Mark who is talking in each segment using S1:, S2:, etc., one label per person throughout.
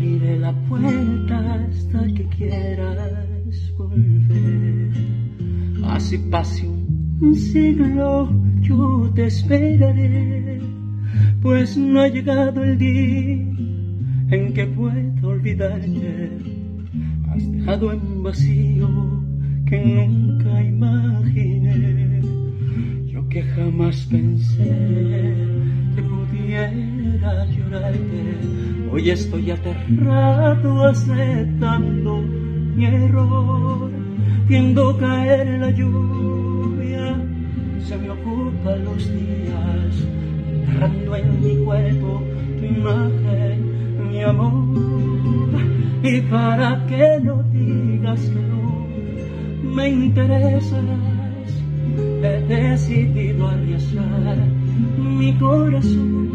S1: abriré la puerta hasta que quieras volver. Así pase un siglo, yo te esperaré, pues no ha llegado el día en que pueda olvidarte. Has dejado en vacío que nunca imaginé. Yo que jamás pensé que pudiera llorarte. Hoy estoy aterrado aceptando mi error, viendo caer la lluvia. Se me ocupan los días, enterrando en mi cuerpo tu imagen, mi amor. Y para que no digas que no me interesas, he decidido arriesgar mi corazón.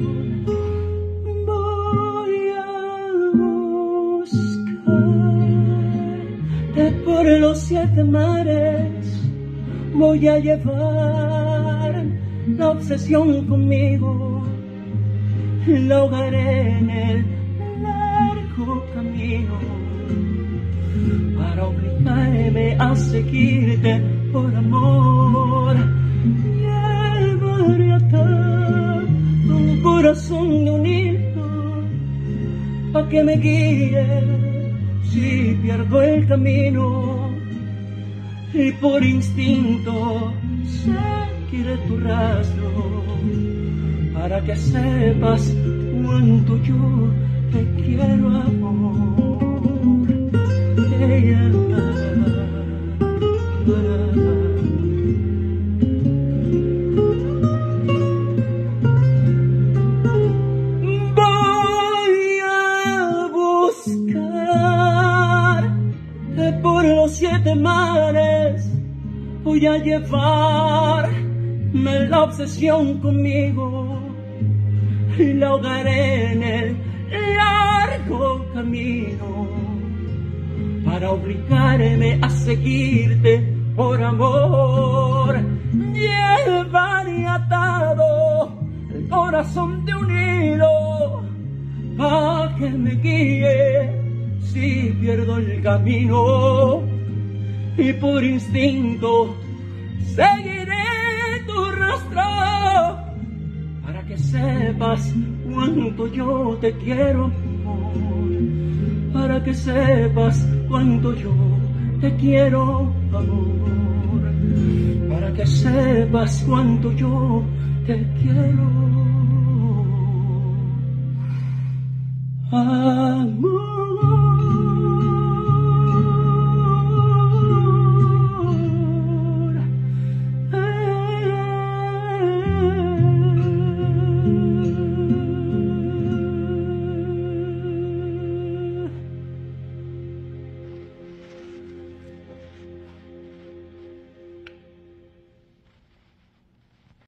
S1: Voy a buscarte por los 7 mares, voy a llevar la obsesión conmigo, la ahogaré en el largo camino, para obligarme a seguirte por amor. Llevaré atado un corazón de un hilo, pa' que me guíe si pierdo el camino, y por instinto seguiré tu rastro, para que sepas cuánto yo te quiero, amor. Voy a buscarte por los 7 mares, voy a llevarme la obsesión conmigo y la ahogaré en el largo camino, para obligarme a seguirte por amor. Llevaré atado el corazón de un hilo, pa' que me guíe si pierdo el camino, y por instinto seguiré tu rastro, para que sepas cuánto yo te quiero, amor. Para que sepas cuánto yo te quiero, amor. Para que sepas cuánto yo te quiero, amor.